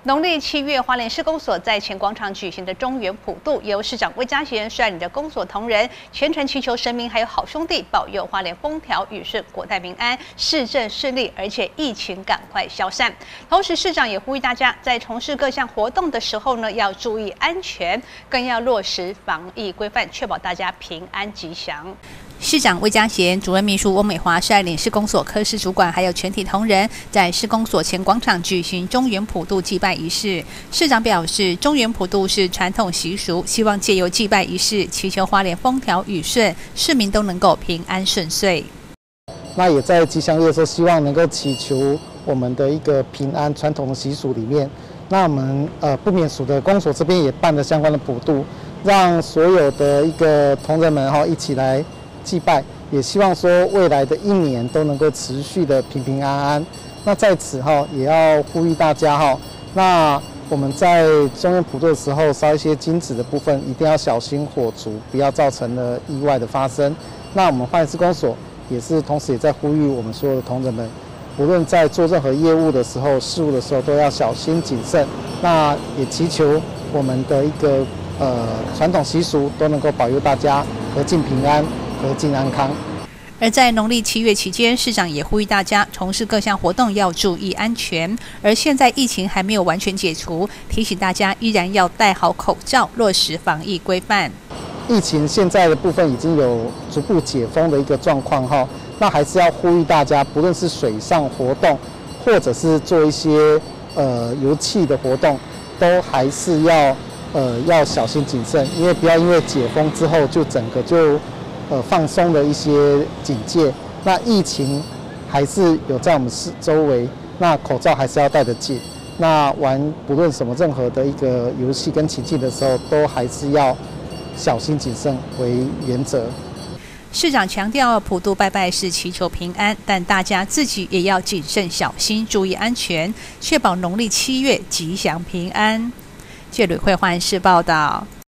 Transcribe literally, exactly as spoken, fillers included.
农历七月，花莲市公所在前广场举行的中元普渡，由市长魏家贤率领的公所同仁虔诚祈求神明还有好兄弟保佑花莲风调雨顺、国泰民安、市政顺利，而且疫情赶快消散。同时，市长也呼吁大家在从事各项活动的时候呢，要注意安全，更要落实防疫规范，确保大家平安吉祥。市长魏家贤、主任秘书翁美华率领市公所科室主管还有全体同仁，在市公所前广场举行中元普渡祭拜仪式。市长表示，中元普渡是传统习俗，希望借由祭拜仪式，祈求花莲风调雨顺，市民都能够平安顺遂。 那也在吉祥日的时候，希望能够祈求我们的一个平安传统的习俗里面，那我们呃不免俗的公所这边也办了相关的普渡，让所有的一个同仁们哈一起来祭拜，也希望说未来的一年都能够持续的平平安安。那在此哈，也要呼吁大家哈，那我们在中元普渡的时候烧一些金纸的部分，一定要小心火烛，不要造成了意外的发生。那我们花莲市公所也是同时也在呼吁我们所有的同仁们，无论在做任何业务的时候、事务的时候，都要小心谨慎。那也祈求我们的一个呃传统习俗都能够保佑大家和尽平安。和尽安康。 而在农历七月期间，市长也呼吁大家从事各项活动要注意安全。而现在疫情还没有完全解除，提醒大家依然要戴好口罩，落实防疫规范。 疫情现在的部分已经有逐步解封的一个状况哈，那还是要呼吁大家，不论是水上活动，或者是做一些呃油气的活动，都还是要呃要小心谨慎，因为不要因为解封之后就整个就。呃，放松的一些警戒，那疫情还是有在我们市周围，那口罩还是要戴得紧。那玩不论什么任何的一个游戏跟情境的时候，都还是要小心谨慎为原则。 市长强调，普渡拜拜是祈求平安，但大家自己也要谨慎小心，注意安全，确保农历七月吉祥平安。记者吕慧焕市报道。